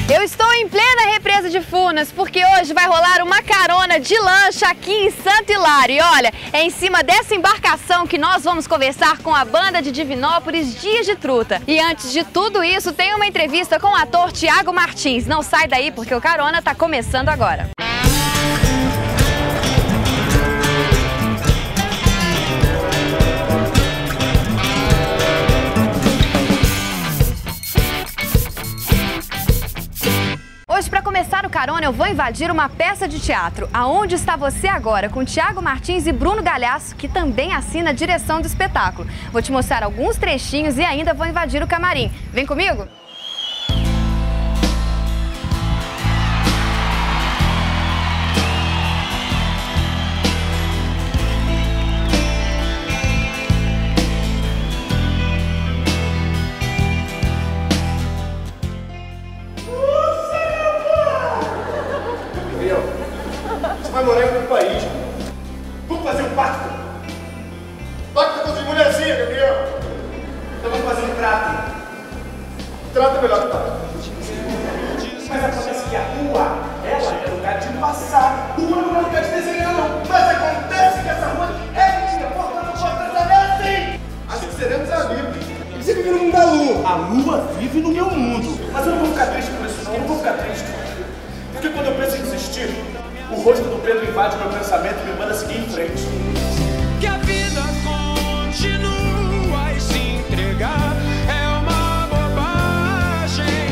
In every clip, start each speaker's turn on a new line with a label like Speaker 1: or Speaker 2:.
Speaker 1: Eu estou em plena represa de Furnas porque hoje vai rolar uma carona de lancha aqui em Santo Hilário. E olha, é em cima dessa embarcação que nós vamos conversar com a banda de Divinópolis, Dias de Truta. E antes de tudo isso, tem uma entrevista com o ator Thiago Martins. Não sai daí porque o carona tá começando agora. Hoje, para começar o carona, eu vou invadir uma peça de teatro. Aonde está você agora? Com Thiago Martins e Bruno Galhaço, que também assina a direção do espetáculo. Vou te mostrar alguns trechinhos e ainda vou invadir o camarim. Vem comigo?
Speaker 2: Vai morar em outro país. Vamos fazer um pacto. Pacto com as mulherzinhas, Gabriel. Então vamos fazer um trato. Trato é melhor que pacto. Mas acontece que a rua, ela é lugar de passar. Rua não é lugar de desenhar, não. Mas acontece que essa rua é minha. Portanto, não pode trabalhar assim. Acho que seremos amigos. Você vive no mundo da lua. A lua vive no meu mundo. Mas eu não vou ficar triste por isso, não. Eu não vou ficar triste. Porque quando eu penso em desistir, o rosto do Pedro invade meu pensamento e me manda seguir em frente.
Speaker 3: Que a vida continua e se entregar é uma bobagem.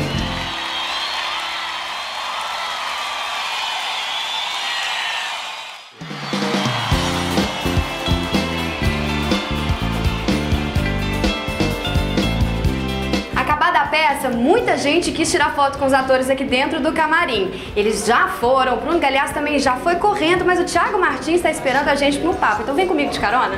Speaker 1: Acabada a peça, muita gente quis tirar foto com os atores aqui dentro do camarim. Eles já foram, o Bruno Galhaço também já foi correndo, mas o Thiago Martins está esperando a gente no papo. Então vem comigo de carona.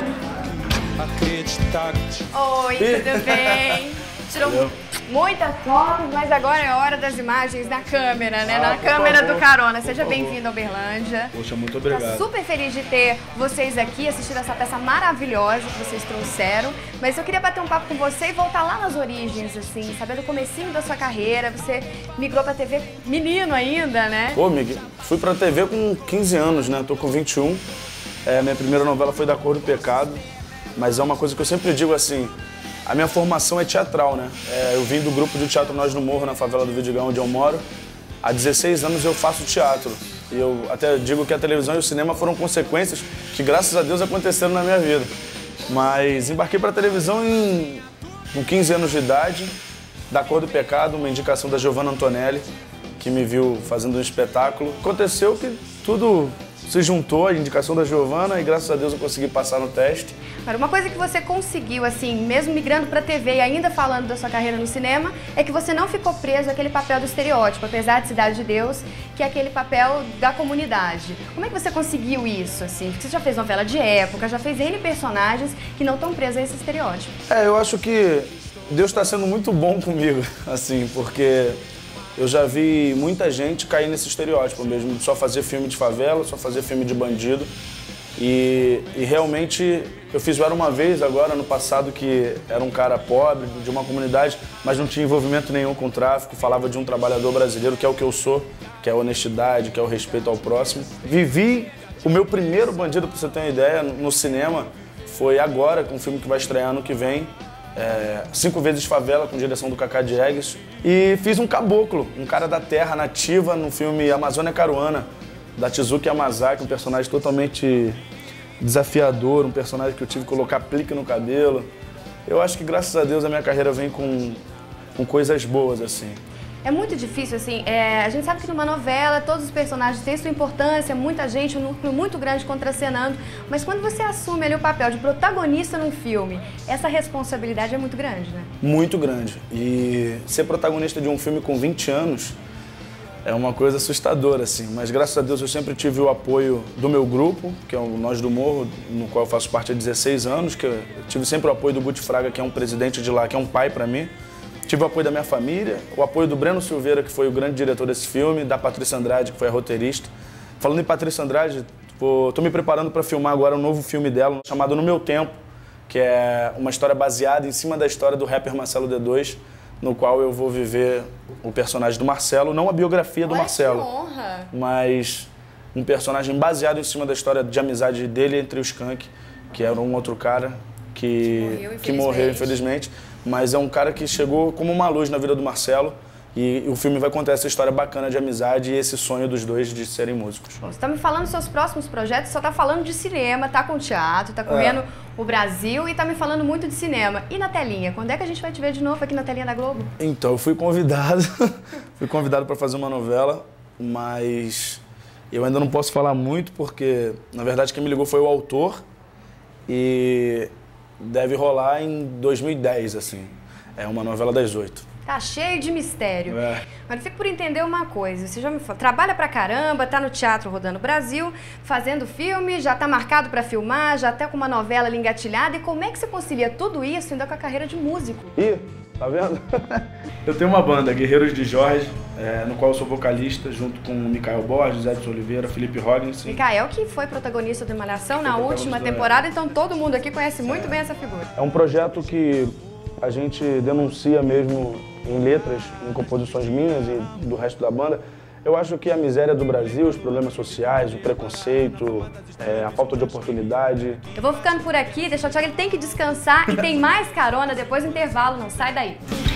Speaker 1: Oi, tudo bem? Tirou muitas fotos, mas agora é hora das imagens na câmera, né? Na câmera do carona. Seja bem-vindo a Uberlândia.
Speaker 2: Poxa, muito obrigado.
Speaker 1: Tô super feliz de ter vocês aqui, assistindo essa peça maravilhosa que vocês trouxeram. Mas eu queria bater um papo com você e voltar lá nas origens, assim, saber do comecinho da sua carreira. Você migrou pra TV menino ainda, né?
Speaker 4: Pô, Miguel, fui pra TV com 15 anos, né? Tô com 21. Minha primeira novela foi Da Cor do Pecado. Mas é uma coisa que eu sempre digo assim, a minha formação é teatral, né? Eu vim do grupo de teatro Nós no Morro, na favela do Vidigão, onde eu moro. Há 16 anos eu faço teatro. E eu até digo que a televisão e o cinema foram consequências que, graças a Deus, aconteceram na minha vida. Mas embarquei para a televisão com 15 anos de idade, Da Cor do Pecado, uma indicação da Giovanna Antonelli, que me viu fazendo um espetáculo. Aconteceu que tudo se juntou, a indicação da Giovanna, e graças a Deus eu consegui passar no teste.
Speaker 1: Agora, uma coisa que você conseguiu, assim, mesmo migrando para a TV e ainda falando da sua carreira no cinema, é que você não ficou preso àquele papel do estereótipo, apesar de Cidade de Deus, que é aquele papel da comunidade. Como é que você conseguiu isso, assim? Porque você já fez novela de época, já fez N personagens que não estão presos a esse estereótipo.
Speaker 4: Eu acho que Deus está sendo muito bom comigo, assim, porque eu já vi muita gente cair nesse estereótipo mesmo, de só fazer filme de favela, só fazer filme de bandido. E realmente eu fiz o Era Uma Vez agora, no passado, que era um cara pobre, de uma comunidade, mas não tinha envolvimento nenhum com o tráfico, falava de um trabalhador brasileiro, que é o que eu sou, que é a honestidade, que é o respeito ao próximo. Vivi o meu primeiro bandido, pra você ter uma ideia, no cinema, foi agora, com um filme que vai estrear ano que vem, 5 vezes Favela, com direção do Cacá Diegues. E fiz um caboclo, um cara da terra nativa, no filme Amazônia Caruana, da Tizuki Yamazaki, um personagem totalmente desafiador, um personagem que eu tive que colocar aplique no cabelo. Eu acho que, graças a Deus, a minha carreira vem com coisas boas, assim.
Speaker 1: É muito difícil, assim, a gente sabe que numa novela todos os personagens têm sua importância, muita gente, um núcleo muito grande contracenando, mas quando você assume ali o papel de protagonista num filme, essa responsabilidade é muito grande, né? Muito grande.
Speaker 4: E ser protagonista de um filme com 20 anos é uma coisa assustadora, assim, mas graças a Deus eu sempre tive o apoio do meu grupo, que é o Nós do Morro, no qual eu faço parte há 16 anos, que eu tive sempre o apoio do Guti Fraga, que é um presidente de lá, que é um pai para mim. Tive o apoio da minha família, o apoio do Breno Silveira, que foi o grande diretor desse filme, da Patrícia Andrade, que foi a roteirista. Falando em Patrícia Andrade, tô me preparando para filmar agora um novo filme dela, chamado No Meu Tempo, que é uma história baseada em cima da história do rapper Marcelo D2, no qual eu vou viver o personagem do Marcelo, não a biografia do Marcelo,
Speaker 1: que honra.
Speaker 4: mas um personagem baseado em cima da história de amizade dele entre o Skank, que era um outro cara que morreu infelizmente, mas é um cara que chegou como uma luz na vida do Marcelo. E o filme vai contar essa história bacana de amizade e esse sonho dos dois de serem músicos.
Speaker 1: Bom, você está me falando dos seus próximos projetos, só está falando de cinema, está com teatro, está correndo o Brasil e está me falando muito de cinema. E na telinha? Quando é que a gente vai te ver de novo aqui na telinha da Globo?
Speaker 4: Então, eu fui convidado, para fazer uma novela, mas eu ainda não posso falar muito porque, na verdade, quem me ligou foi o autor e deve rolar em 2010, assim. É uma novela das 8.
Speaker 1: Tá cheio de mistério. Mas eu fico por entender uma coisa. Você já me falou, trabalha pra caramba, tá no teatro rodando o Brasil, fazendo filme, já tá marcado pra filmar, já tá com uma novela ali engatilhada. E como é que você concilia tudo isso ainda com a carreira de músico?
Speaker 4: Ih, tá vendo? Eu tenho uma banda, Guerreiros de Jorge, no qual eu sou vocalista, junto com o Micael Borges, Edson Oliveira, Felipe Roggins.
Speaker 1: Micael, que foi protagonista de Malhação na última temporada, então todo mundo aqui conhece muito bem essa figura.
Speaker 4: É um projeto que a gente denuncia mesmo em letras, em composições minhas e do resto da banda. Eu acho que a miséria do Brasil, os problemas sociais, o preconceito, a falta de oportunidade.
Speaker 1: Eu vou ficando por aqui, deixa o Thiago, ele tem que descansar e tem mais carona depois do intervalo, não sai daí.